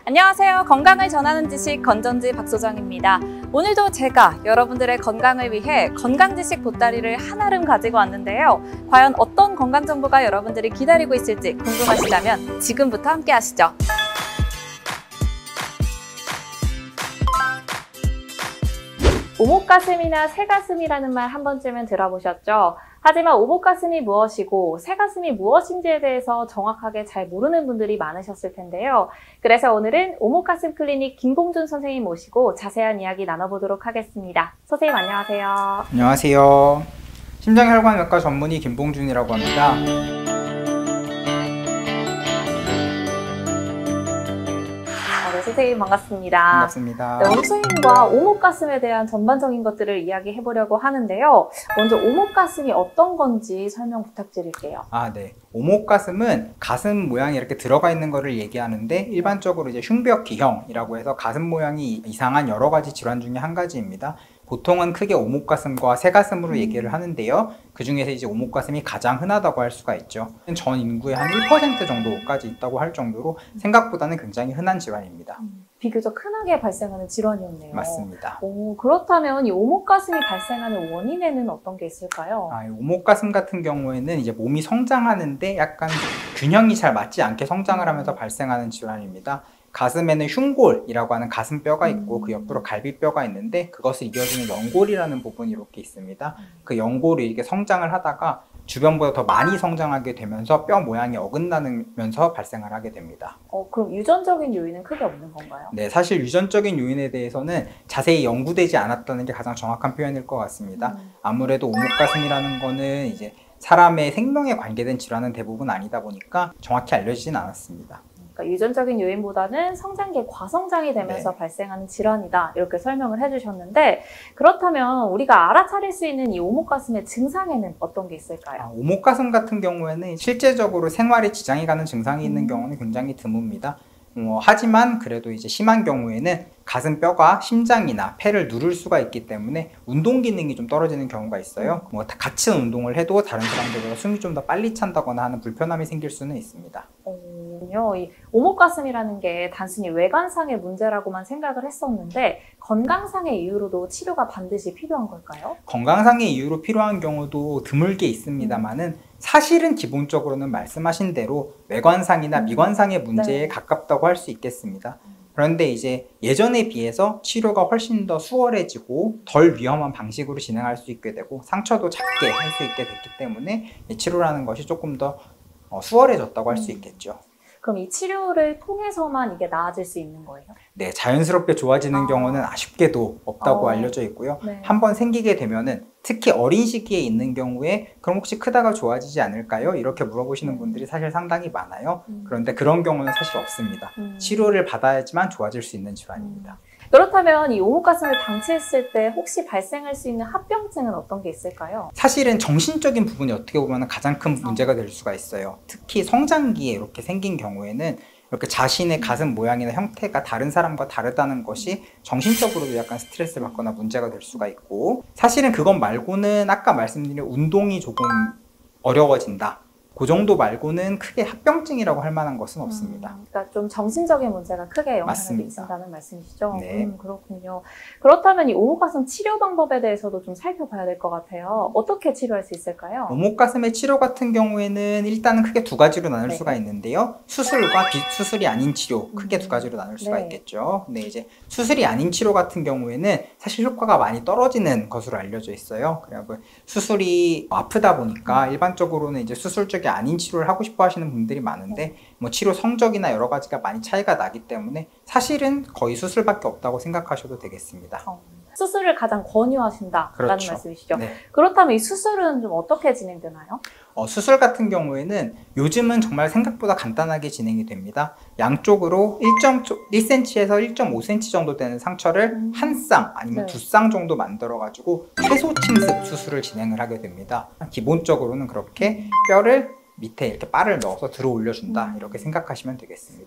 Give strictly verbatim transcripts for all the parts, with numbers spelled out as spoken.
안녕하세요. 건강을 전하는 지식 건전지 박소정입니다. 오늘도 제가 여러분들의 건강을 위해 건강지식 보따리를 한아름 가지고 왔는데요. 과연 어떤 건강 정보가 여러분들이 기다리고 있을지 궁금하시다면 지금부터 함께 하시죠. 오목가슴이나 새가슴이라는 말 한 번쯤은 들어보셨죠? 하지만 오목가슴이 무엇이고 새가슴이 무엇인지에 대해서 정확하게 잘 모르는 분들이 많으셨을 텐데요. 그래서 오늘은 오목가슴 클리닉 김봉준 선생님 모시고 자세한 이야기 나눠보도록 하겠습니다. 선생님 안녕하세요. 안녕하세요. 심장혈관외과 전문의 김봉준이라고 합니다. 선생님 반갑습니다. 반갑습니다. 네, 오늘 선생님과 오목가슴에 대한 전반적인 것들을 이야기해보려고 하는데요. 먼저 오목가슴이 어떤 건지 설명 부탁드릴게요. 아, 네. 오목가슴은 가슴 모양이 이렇게 들어가 있는 거를 얘기하는데 일반적으로 이제 흉벽기형이라고 해서 가슴 모양이 이상한 여러 가지 질환 중에 한 가지입니다. 보통은 크게 오목가슴과 새가슴으로 음. 얘기를 하는데요. 그 중에서 이제 오목가슴이 가장 흔하다고 할 수가 있죠. 전 인구의 한 일 퍼센트 정도까지 있다고 할 정도로 생각보다는 굉장히 흔한 질환입니다. 음, 비교적 흔하게 발생하는 질환이었네요. 맞습니다. 오, 그렇다면 이 오목가슴이 발생하는 원인에는 어떤 게 있을까요? 아, 오목가슴 같은 경우에는 이제 몸이 성장하는데 약간 균형이 잘 맞지 않게 성장을 하면서 발생하는 질환입니다. 가슴에는 흉골이라고 하는 가슴뼈가 있고 그 옆으로 갈비뼈가 있는데 그것을 이어주는 연골이라는 부분이 이렇게 있습니다. 그 연골이 이렇게 성장을 하다가 주변보다 더 많이 성장하게 되면서 뼈 모양이 어긋나면서 발생을 하게 됩니다. 어, 그럼 유전적인 요인은 크게 없는 건가요? 네, 사실 유전적인 요인에 대해서는 자세히 연구되지 않았다는 게 가장 정확한 표현일 것 같습니다. 음. 아무래도 오목가슴이라는 거는 이제 사람의 생명에 관계된 질환은 대부분 아니다 보니까 정확히 알려지진 않았습니다. 그러니까 유전적인 요인보다는 성장기의 과성장이 되면서 네. 발생하는 질환이다 이렇게 설명을 해주셨는데 그렇다면 우리가 알아차릴 수 있는 이 오목가슴의 증상에는 어떤 게 있을까요? 아, 오목가슴 같은 경우에는 실제적으로 생활에 지장이 가는 증상이 있는 경우는 굉장히 드뭅니다. 어, 하지만 그래도 이제 심한 경우에는 가슴뼈가 심장이나 폐를 누를 수가 있기 때문에 운동 기능이 좀 떨어지는 경우가 있어요. 뭐 같이 운동을 해도 다른 사람들보다 숨이 좀 더 빨리 찬다거나 하는 불편함이 생길 수는 있습니다. 오, 이 오목가슴이라는 게 단순히 외관상의 문제라고만 생각을 했었는데 건강상의 이유로도 치료가 반드시 필요한 걸까요? 건강상의 이유로 필요한 경우도 드물게 있습니다만은 음. 사실은 기본적으로는 말씀하신 대로 외관상이나 음. 미관상의 문제에 네. 가깝다고 할 수 있겠습니다. 그런데 이제 예전에 비해서 치료가 훨씬 더 수월해지고 덜 위험한 방식으로 진행할 수 있게 되고 상처도 작게 할 수 있게 됐기 때문에 치료라는 것이 조금 더 수월해졌다고 할 수 있겠죠. 그럼 이 치료를 통해서만 이게 나아질 수 있는 거예요? 네, 자연스럽게 좋아지는 아. 경우는 아쉽게도 없다고 어. 알려져 있고요. 네. 한번 생기게 되면은 특히 어린 시기에 있는 경우에 그럼 혹시 크다가 좋아지지 않을까요? 이렇게 물어보시는 분들이 사실 상당히 많아요. 음. 그런데 그런 경우는 사실 없습니다. 음. 치료를 받아야지만 좋아질 수 있는 질환입니다. 음. 그렇다면 이 오목가슴을 방치했을 때 혹시 발생할 수 있는 합병증은 어떤 게 있을까요? 사실은 정신적인 부분이 어떻게 보면 가장 큰 문제가 될 수가 있어요. 특히 성장기에 이렇게 생긴 경우에는 이렇게 자신의 가슴 모양이나 형태가 다른 사람과 다르다는 것이 정신적으로도 약간 스트레스를 받거나 문제가 될 수가 있고 사실은 그것 말고는 아까 말씀드린 운동이 조금 어려워진다. 그 정도 말고는 크게 합병증이라고 할 만한 것은 없습니다. 음, 그러니까 좀 정신적인 문제가 크게 영향을 맞습니다. 미친다는 말씀이시죠? 네. 음, 그렇군요. 그렇다면 이 오목가슴 치료 방법에 대해서도 좀 살펴봐야 될 것 같아요. 어떻게 치료할 수 있을까요? 오목가슴의 치료 같은 경우에는 일단은 크게 두 가지로 나눌 네. 수가 있는데요. 수술과 비수술이 아닌 치료 크게 두 가지로 나눌 수가 네. 있겠죠. 근데 이제 수술이 아닌 치료 같은 경우에는 사실 효과가 많이 떨어지는 것으로 알려져 있어요. 그리고 수술이 아프다 보니까 일반적으로는 이제 수술적 아닌 치료를 하고 싶어 하시는 분들이 많은데 뭐 치료 성적이나 여러 가지가 많이 차이가 나기 때문에 사실은 거의 수술밖에 없다고 생각하셔도 되겠습니다. 어, 수술을 가장 권유하신다라는 그렇죠. 말씀이시죠? 네. 그렇다면 이 수술은 좀 어떻게 진행되나요? 어, 수술 같은 경우에는 요즘은 정말 생각보다 간단하게 진행이 됩니다. 양쪽으로 일 센티미터에서 일 점 오 센티미터 정도 되는 상처를 음. 한 쌍 아니면 네. 두 쌍 정도 만들어 가지고 최소 침습 수술을 진행을 하게 됩니다. 기본적으로는 그렇게 뼈를 밑에 이렇게 바를 넣어서 들어 올려준다 음. 이렇게 생각하시면 되겠습니다.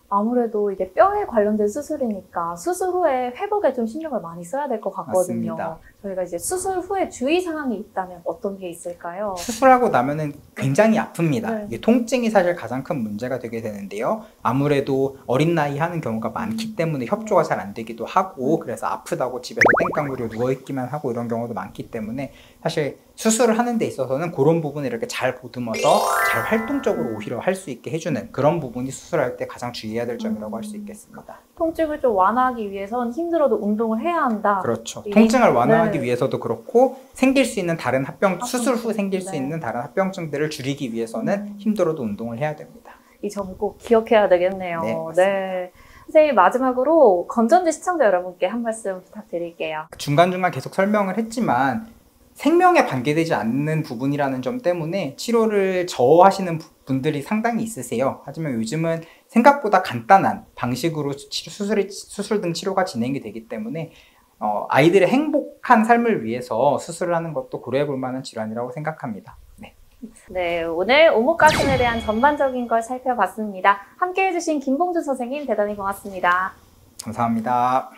아무래도 이게 뼈에 관련된 수술이니까 수술 후에 회복에 좀 신경을 많이 써야 될 것 같거든요. 맞습니다. 저희가 이제 수술 후에 주의 사항이 있다면 어떤 게 있을까요? 수술하고 나면은 굉장히 아픕니다. 네. 이게 통증이 사실 가장 큰 문제가 되게 되는데요. 아무래도 어린 나이 하는 경우가 많기 때문에 협조가 잘 안 되기도 하고, 그래서 아프다고 집에서 땡깡부려 누워있기만 하고 이런 경우도 많기 때문에 사실 수술을 하는 데 있어서는 그런 부분을 이렇게 잘 보듬어서 잘 활동적으로 오히려 할 수 있게 해주는 그런 부분이 수술할 때 가장 주의해야 될 점이라고 할 수 있겠습니다. 통증을 좀 완화하기 위해선 힘들어도 운동을 해야 한다. 그렇죠. 이- 통증을 완화하기 네. 위해서도 그렇고, 생길 수 있는 다른 합병, 합병증. 수술 후 생길 수 네. 있는 다른 합병증들을 줄이기 위해서는 음. 힘들어도 운동을 해야 됩니다. 이 점 꼭 기억해야 되겠네요. 네, 맞습니다. 네. 선생님, 마지막으로 건전지 시청자 여러분께 한 말씀 부탁드릴게요. 중간중간 계속 설명을 했지만 생명에 관계되지 않는 부분이라는 점 때문에 치료를 저하시는 부- 분들이 상당히 있으세요. 하지만 요즘은 생각보다 간단한 방식으로 치료, 수술이, 수술 등 치료가 진행이 되기 때문에 어, 아이들의 행복한 삶을 위해서 수술을 하는 것도 고려해 볼 만한 질환이라고 생각합니다. 네. 네, 오늘 오목가슴에 대한 전반적인 걸 살펴봤습니다. 함께 해주신 김봉주 선생님 대단히 고맙습니다. 감사합니다.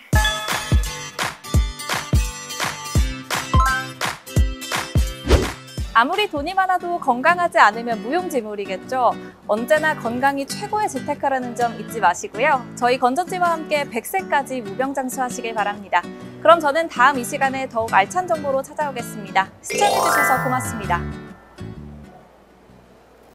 아무리 돈이 많아도 건강하지 않으면 무용지물이겠죠. 언제나 건강이 최고의 재테크라는 점 잊지 마시고요. 저희 건전지와 함께 백 세까지 무병장수하시길 바랍니다. 그럼 저는 다음 이 시간에 더욱 알찬 정보로 찾아오겠습니다. 시청해주셔서 고맙습니다.